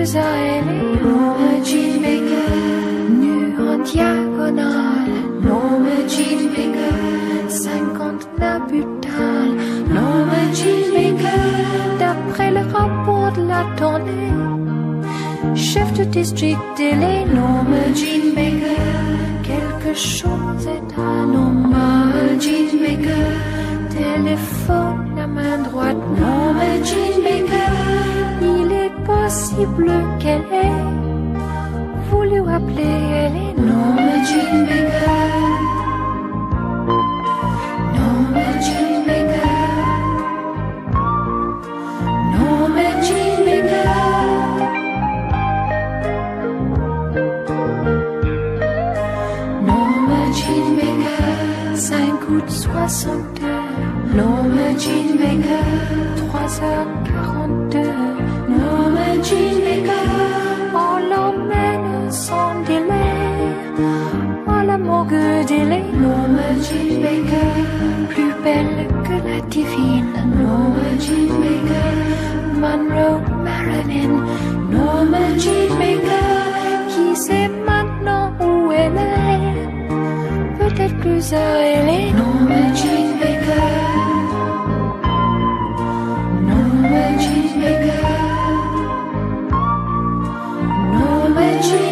plus à elle. Norma Jean Baker, nue en diagonale. Norma Jean Baker, 50 nabutales. Norma Jean Baker, d'après le rapport de la tournée. Chef de district télé, Norma Jean Baker. Quelque chose est à Norma Jean Baker. Téléphone la main droite, Norma Jean Baker. Il est possible qu'elle ait voulu appeler, elle est Norma Jean Baker. Norma Jean Baker. Norma Jean Baker. Norma Jean Baker, 5 août 62. Norma Jean Baker, 3h42. Norma Jean Baker, on l'emmène sans délai à la morgue d'Elle. Norma Jean Baker, plus belle que la divine. Norma Jean Baker, Monroe Marilyn. Norma Jean Baker, qui sait maintenant où elle est? Peut-être plus à elle. Norma Jean Baker. Norma Jean Baker. Norma Jean